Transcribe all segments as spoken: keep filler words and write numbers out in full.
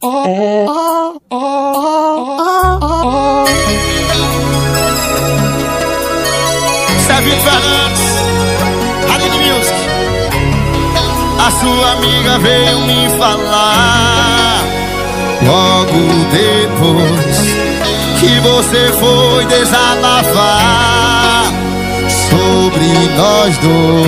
Vitor Fernandes, Aline Music. A sua amiga veio me falar logo depois que você foi desabafar sobre nós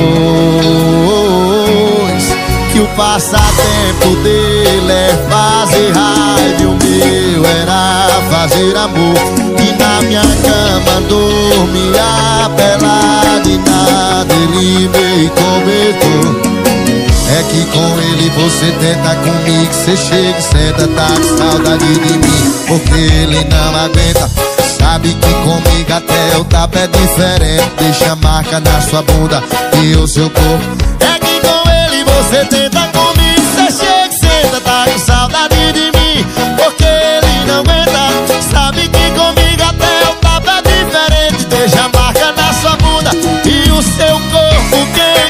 dois, que o passatempo dele é fazer raiva e o meu era fazer amor, e na minha cama dormia pelado e nada ele me comentou. É que com ele você tenta, comigo cê chega e senta, tá com saudade de mim, porque ele não aguenta. Sabe que comigo até o tapa é diferente, deixa marca na sua bunda e o seu corpo. É que com ele você tenta, comigo cê chega e senta, tá com saudade de mim, porque ele não aguenta. Sabe que comigo até o tapa é diferente, deixa marca na sua bunda e o seu corpo quente.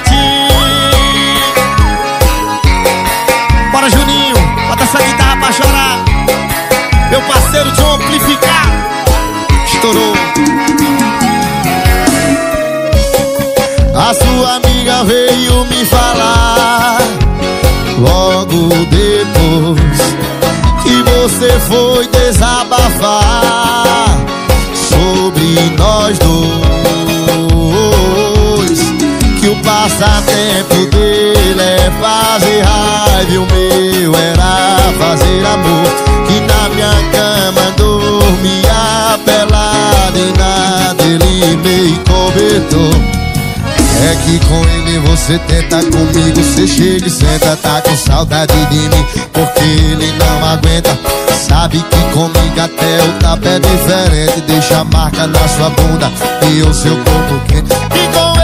Bora, Juninho, bota essa guitarra pra chorar. Meu parceiro de amplificar estourou. A sua amiga veio me falar logo depois que você foi desabafar sobre nós dois, que o passatempo dele é fazer raiva e o meu era fazer amor, que na minha cama dormia pelado e nada ele me comentou. É que com ele você tenta, comigo cê chega e senta, tá com saudade de mim, porque ele não aguenta. Sabe que comigo até o tapa é diferente, deixa marca na sua bunda e o seu corpo quente. E com